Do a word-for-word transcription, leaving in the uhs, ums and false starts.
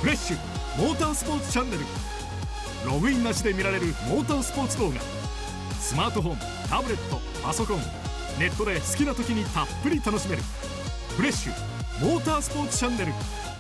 フレッシュモータースポーツチャンネル。ログインなしで見られるモータースポーツ動画。スマートフォン、タブレット、パソコン、ネットで好きな時にたっぷり楽しめるフレッシュモータースポーツチャンネル。